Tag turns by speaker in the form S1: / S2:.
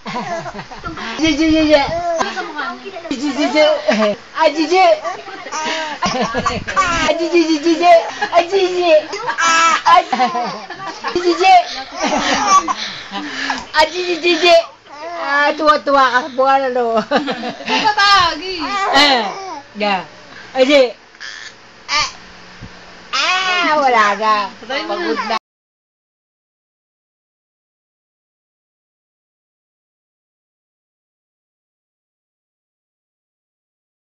S1: Jije. Jije. Ajije. Ajije. Ajije. Ajije. Tua-tua ka sa buwan, ano?
S2: Tatagi.
S1: Ya. Aji. Wala na. Pagod na.